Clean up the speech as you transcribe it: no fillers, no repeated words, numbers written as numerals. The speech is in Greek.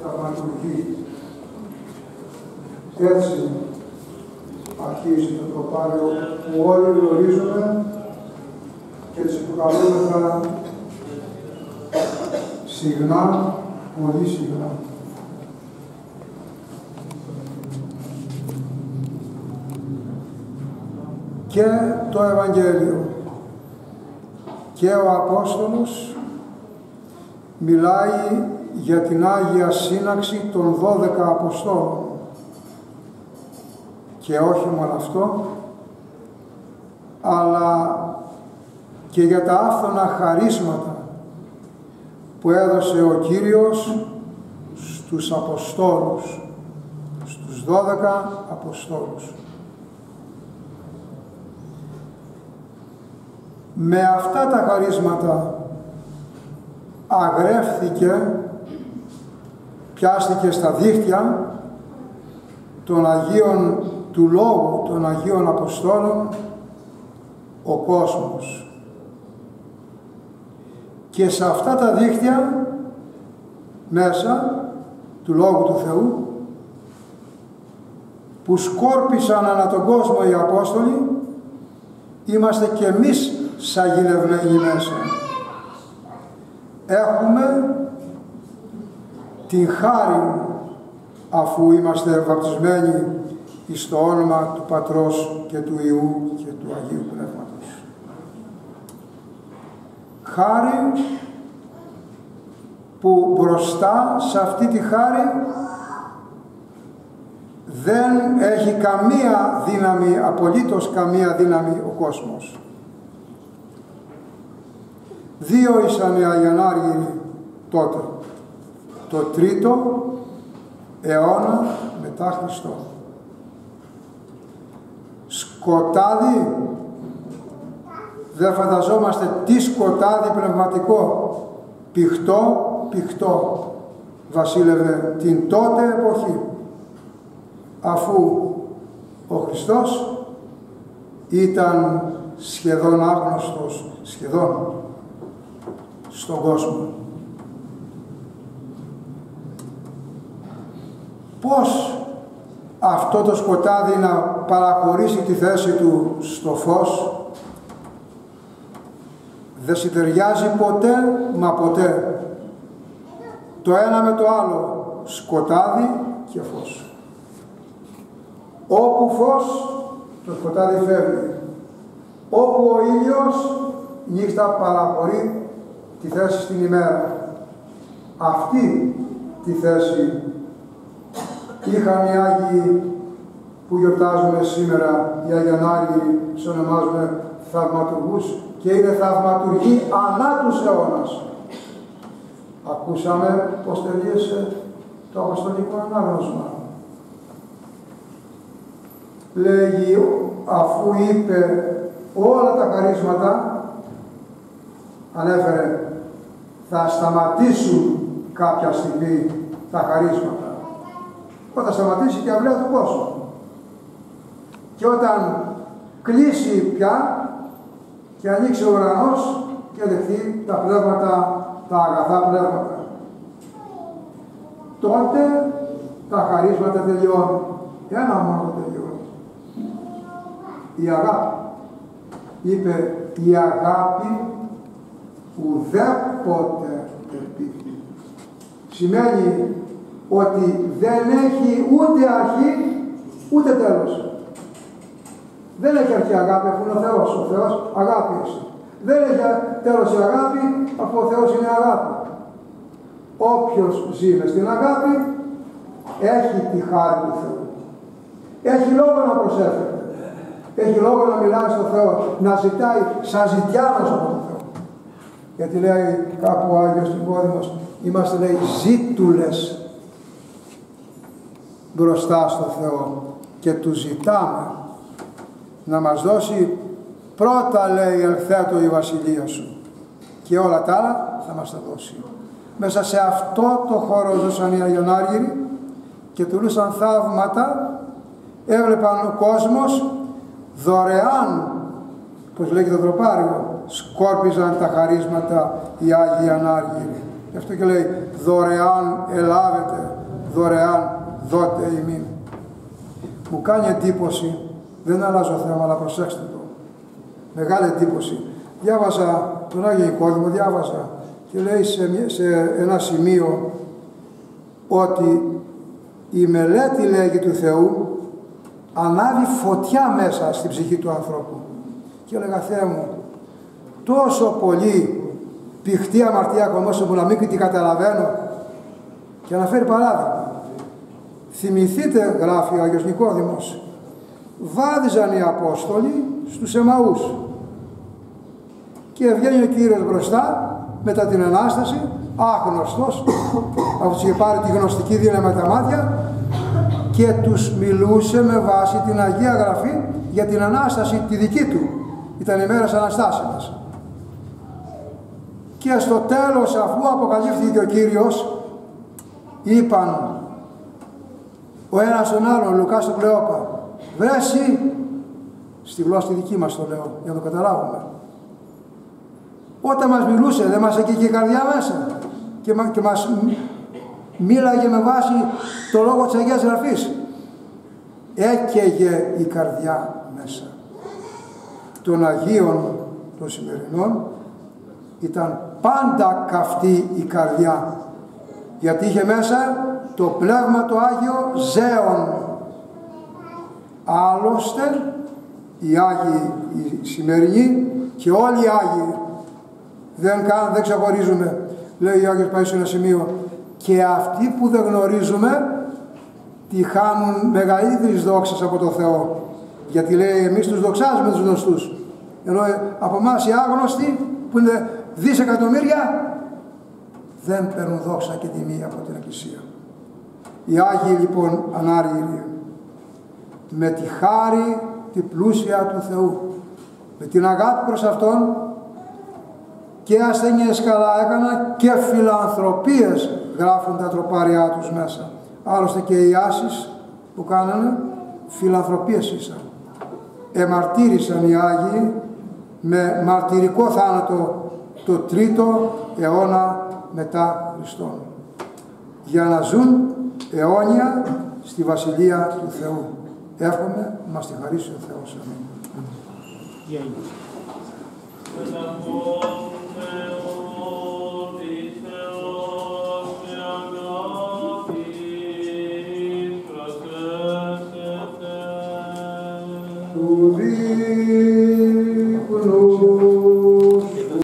θαυματουργεί. Έτσι αρχίζει το τροπάριο που όλοι γνωρίζουμε και τις προκαλούμεθα συχνά, πολύ συχνά. Και το Ευαγγέλιο και ο Απόστολος μιλάει για την Άγια Σύναξη των 12 Αποστόλων. Και όχι μόνο αυτό, αλλά και για τα άφθονα χαρίσματα που έδωσε ο Κύριος στους Αποστόλους, στους 12 Αποστόλους. Με αυτά τα χαρίσματα αγρεύθηκε, πιάστηκε στα δίχτυα των Αγίων του Λόγου, των Αγίων Αποστόλων, ο κόσμος. Και σε αυτά τα δίχτυα, μέσα του Λόγου του Θεού, που σκόρπισαν ανά τον κόσμο οι Απόστολοι, είμαστε και εμείς σαγηνευμένοι μέσα. Έχουμε την χάρη, αφού είμαστε βαπτισμένοι εις το όνομα του Πατρός και του Υιού και του Αγίου Πνεύματος. Χάρη που μπροστά σε αυτή τη χάρη δεν έχει καμία δύναμη, απολύτως καμία δύναμη ο κόσμος. Δύο ήσαν οι Αγιανάργυροι τότε, το 3ο αιώνα μετά Χριστό. Σκοτάδι, δεν φανταζόμαστε τι σκοτάδι πνευματικό, πηχτό βασίλευε την τότε εποχή, αφού ο Χριστός ήταν σχεδόν άγνωστος, σχεδόν στον κόσμο. Πώς αυτό το σκοτάδι να παραχωρήσει τη θέση του στο φως? Δεν συντεριάζει ποτέ, μα ποτέ, το ένα με το άλλο, σκοτάδι και φως. Όπου φως, το σκοτάδι φεύγει. Όπου ο ήλιος, νύχτα παραχωρεί τη θέση στην ημέρα. Αυτή τη θέση είχαν οι Άγιοι που γιορτάζουμε σήμερα, οι Αγιανάργυροι, τους ονομάζουμε θαυματουργούς, και είναι θαυματουργοί ανά τους αιώνας. Ακούσαμε πως τελείωσε το Αποστολικό Ανάγνωσμα. Λέγει, αφού είπε όλα τα χαρίσματα, ανέφερε, θα σταματήσουν κάποια στιγμή τα χαρίσματα. Όταν σταματήσει και η αυλαία του κόσμου. Και όταν κλείσει πια και ανοίξει ο ουρανός και δεχθεί τα πνεύματα, τα αγαθά πνεύματα, τότε τα χαρίσματα τελειώνουν. Ένα μόνο τελειώνει. Η αγάπη. Είπε, η αγάπη ουδέποτε ελπίδει. Σημαίνει ότι δεν έχει ούτε αρχή ούτε τέλος. Δεν έχει αρχή αγάπη αφού είναι ο Θεός. Ο Θεός αγάπη είναι. Δεν έχει τέλος η αγάπη αφού ο Θεός είναι αγάπη. Όποιος ζει μες στην αγάπη έχει τη χάρη του Θεού. Έχει λόγο να προσεύχεται. Έχει λόγο να μιλάει στον Θεό, να ζητάει σαν ζητιάνος από τον Θεό. Γιατί λέει κάπου ο Άγιος Νικόδημος, είμαστε, λέει, ζήτουλες μπροστά στο Θεό και του ζητάμε να μας δώσει πρώτα, λέει, ελθέτω η βασιλεία σου, και όλα τα άλλα θα μας τα δώσει. Μέσα σε αυτό το χώρο ζούσαν οι Αγιονάργυροι και τουλούσαν θαύματα, έβλεπαν ο κόσμος δωρεάν, όπως λέγει το τροπάριο, σκόρπιζαν τα χαρίσματα οι Άγιοι Ανάργυροι. Γι' αυτό και λέει δωρεάν ελάβετε, δωρεάν δότε ημίν. Μου κάνει εντύπωση, δεν αλλάζω θέμα, αλλά προσέξτε το. Μεγάλη εντύπωση. Διάβαζα τον Άγιο Νικόδημο, διάβαζα και λέει σε ένα σημείο ότι η μελέτη, λέγει, του Θεού ανάβει φωτιά μέσα στην ψυχή του ανθρώπου. Και έλεγα, Θεέ μου, τόσο πολύ πηχτή αμαρτία ακόμα που να μην την καταλαβαίνω. Και αναφέρει παράδειγμα. Θυμηθείτε, γράφει ο Άγιος Νικόδημος, βάδιζαν οι Απόστολοι στους Εμαούς και βγαίνει ο Κύριος μπροστά μετά την Ανάσταση, άγνωστος, αφού είχε πάρει τη γνωστική δύναμη με τα μάτια, και τους μιλούσε με βάση την Αγία Γραφή για την Ανάσταση τη δική του. Ήταν οι μέρες Αναστάσεως. Και στο τέλος, αφού αποκαλύφθηκε ο Κύριος, είπαν ο ένας τον άλλον, Λουκάς τον Κλεόπα, βρε εσύ, στη γλώσσα τη δική μας το λέω, για να το καταλάβουμε. Όταν μας μιλούσε, δεν μας έκαιγε η καρδιά μέσα και μας μίλαγε με βάση το λόγο της Αγίας Γραφής. Έκαιγε η καρδιά μέσα. Των Αγίων των σημερινών ήταν πάντα καυτή η καρδιά, γιατί είχε μέσα το Πνεύμα το Άγιο ζέον. Άλλωστε οι Άγιοι οι σημερινοί και όλοι οι Άγιοι δεν ξεχωρίζουμε, λέει ο Άγιος Παΐσιος σε ένα σημείο, και αυτοί που δεν γνωρίζουμε τη χάνουν μεγαλύτερης δόξας από το Θεό, γιατί λέει εμείς τους δοξάζουμε τους γνωστούς, ενώ από εμάς οι άγνωστοι που είναι δισεκατομμύρια δεν παίρνουν δόξα και τιμή από την Εκκλησία. Οι Άγιοι λοιπόν ανάργυροι, με τη χάρη τη πλούσια του Θεού, με την αγάπη προς Αυτόν, και ασθένειες καλά έκαναν και φιλανθρωπίες, γράφουν τα τροπάρια τους μέσα. Άλλωστε και οι Άσεις που κάνανε φιλανθρωπίες ήσαν. Εμαρτύρησαν οι Άγιοι με μαρτυρικό θάνατο το 3ο αιώνα μετά Χριστόν, για να ζουν αιώνια στη Βασιλεία του Θεού. Εύχομαι να μας τη χαρίσει ο Θεός. Αμήν.